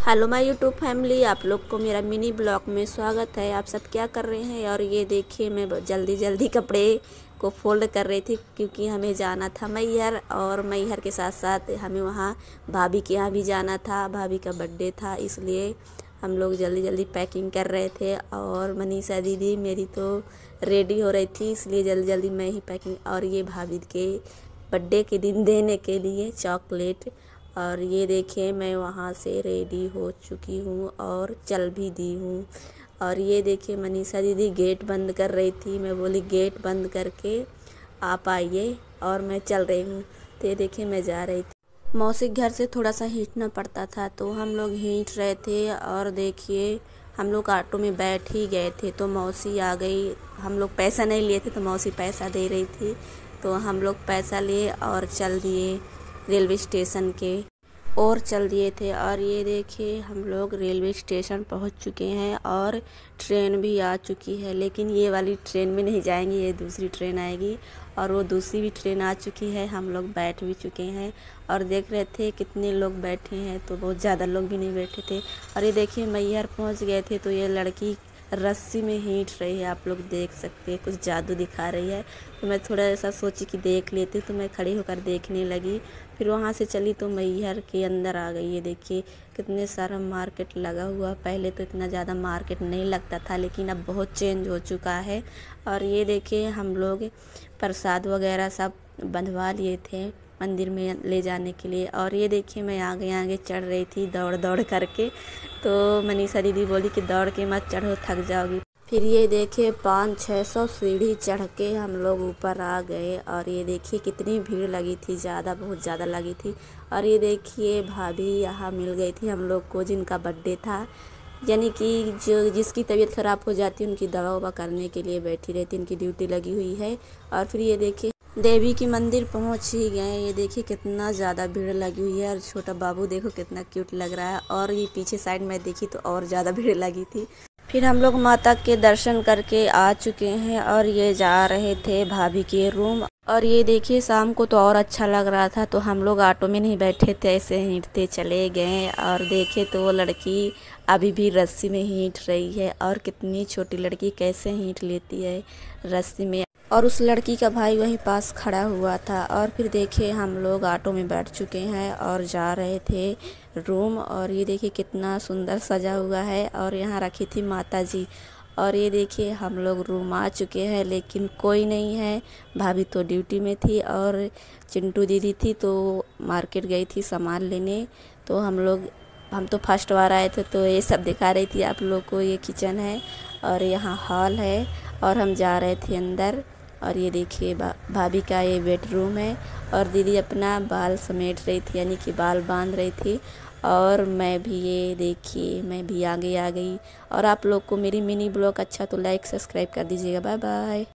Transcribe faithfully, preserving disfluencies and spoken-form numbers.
Hello my YouTube family, आप लोग को मेरा मिनी ब्लॉग में स्वागत है। आप सब क्या कर रहे हैं? और ये देखिए, मैं जल्दी जल्दी कपड़े को फोल्ड कर रही थी क्योंकि हमें जाना था मैहर, और मैहर के साथ साथ हमें वहाँ भाभी के यहाँ भी जाना था। भाभी का बर्थडे था, इसलिए हम लोग जल्दी जल्दी पैकिंग कर रहे थे। और मनीषा दीदी मेरी तो रेडी हो रही थी, इसलिए जल्दी जल्दी मैं ही पैकिंग। और ये भाभी के बर्थडे के दिन देने के लिए चॉकलेट। और ये देखिए, मैं वहाँ से रेडी हो चुकी हूँ और चल भी दी हूँ। और ये देखिए, मनीषा दीदी गेट बंद कर रही थी। मैं बोली गेट बंद करके आप आइए, और मैं चल रही हूँ। तो ये देखिए, मैं जा रही थी। मौसी घर से थोड़ा सा हींटना पड़ता था, तो हम लोग हींट रहे थे। और देखिए, हम लोग ऑटो में बैठ ही गए थे तो मौसी आ गई। हम लोग पैसा नहीं लिए थे तो मौसी पैसा दे रही थी, तो हम लोग पैसा लिए और चल दिए रेलवे स्टेशन के और चल दिए थे। और ये देखिए, हम लोग रेलवे स्टेशन पहुंच चुके हैं और ट्रेन भी आ चुकी है। लेकिन ये वाली ट्रेन में नहीं जाएंगे, ये दूसरी ट्रेन आएगी। और वो दूसरी भी ट्रेन आ चुकी है, हम लोग बैठ भी चुके हैं। और देख रहे थे कितने लोग बैठे हैं, तो बहुत ज़्यादा लोग भी नहीं बैठे थे। और ये देखिए, मैहर पहुँच गए थे, तो ये लड़की रस्सी में हींट रही है, आप लोग देख सकते हैं, कुछ जादू दिखा रही है। तो मैं थोड़ा ऐसा सोची कि देख लेती, तो मैं खड़ी होकर देखने लगी। फिर वहाँ से चली तो मैहर के अंदर आ गई। ये देखिए, कितने सारा मार्केट लगा हुआ। पहले तो इतना ज़्यादा मार्केट नहीं लगता था, लेकिन अब बहुत चेंज हो चुका है। और ये देखिए, हम लोग प्रसाद वगैरह सब बंधवा लिए थे मंदिर में ले जाने के लिए। और ये देखिए, मैं आगे आगे चढ़ रही थी दौड़ दौड़ करके। तो मनीषा दीदी बोली कि दौड़ के मत चढ़ो, थक जाओगी। फिर ये देखिए, पाँच छः सौ सीढ़ी चढ़ के हम लोग ऊपर आ गए। और ये देखिए, कितनी भीड़ लगी थी, ज़्यादा बहुत ज़्यादा लगी थी। और ये देखिए, भाभी यहाँ मिल गई थी हम लोग को, जिनका बर्थडे था। यानी कि जो जिसकी तबीयत ख़राब हो जाती है, उनकी दवा ववा करने के लिए बैठी रहती, उनकी ड्यूटी लगी हुई है। और फिर ये देखिए, देवी की मंदिर पहुंच ही गए। ये देखिए, कितना ज़्यादा भीड़ लगी हुई है। और छोटा बाबू देखो कितना क्यूट लग रहा है। और ये पीछे साइड में देखी तो और ज़्यादा भीड़ लगी थी। फिर हम लोग माता के दर्शन करके आ चुके हैं और ये जा रहे थे भाभी के रूम। और ये देखिए, शाम को तो और अच्छा लग रहा था, तो हम लोग ऑटो में नहीं बैठे थे, ऐसे हींटते चले गए। और देखे तो वो लड़की अभी भी रस्सी में हींट रही है। और कितनी छोटी लड़की कैसे हींट लेती है रस्सी में। और उस लड़की का भाई वहीं पास खड़ा हुआ था। और फिर देखिए, हम लोग ऑटो में बैठ चुके हैं और जा रहे थे रूम। और ये देखिए, कितना सुंदर सजा हुआ है। और यहाँ रखी थी माता जी। और ये देखिए, हम लोग रूम आ चुके हैं, लेकिन कोई नहीं है। भाभी तो ड्यूटी में थी और चिंटू दीदी थी तो मार्केट गई थी सामान लेने। तो हम लोग हम तो फर्स्ट बार आए थे, तो ये सब दिखा रही थी आप लोग को। ये किचन है और यहाँ हॉल है, और हम जा रहे थे अंदर। और ये देखिए, भा, भाभी का ये बेडरूम है। और दीदी अपना बाल समेट रही थी, यानी कि बाल बांध रही थी। और मैं भी, ये देखिए, मैं भी आगे आ गई। और आप लोग को मेरी मिनी ब्लॉग अच्छा तो लाइक सब्सक्राइब कर दीजिएगा। Bye bye.